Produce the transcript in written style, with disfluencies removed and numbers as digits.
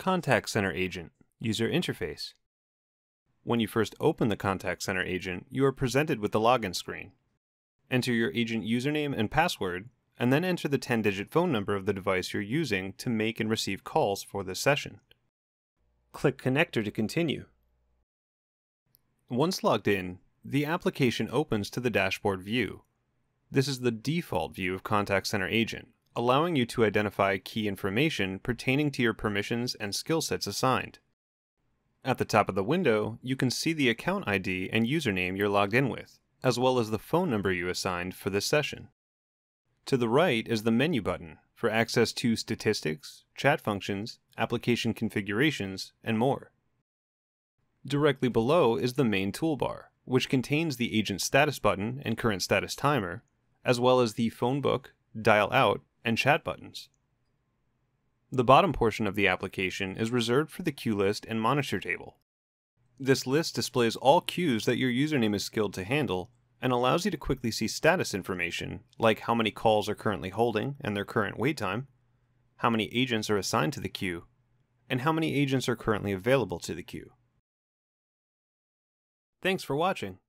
Contact Center Agent User Interface. When you first open the Contact Center Agent, you are presented with the login screen. Enter your agent username and password, and then enter the 10-digit phone number of the device you're using to make and receive calls for this session. Click Connector to continue. Once logged in, the application opens to the dashboard view. This is the default view of Contact Center Agent, allowing you to identify key information pertaining to your permissions and skill sets assigned. At the top of the window, you can see the account ID and username you're logged in with, as well as the phone number you assigned for this session. To the right is the menu button for access to statistics, chat functions, application configurations, and more. Directly below is the main toolbar, which contains the agent status button and current status timer, as well as the phone book, dial out, and chat buttons. The bottom portion of the application is reserved for the queue list and monitor table. This list displays all queues that your username is skilled to handle and allows you to quickly see status information like how many calls are currently holding and their current wait time, how many agents are assigned to the queue, and how many agents are currently available to the queue. Thanks for watching.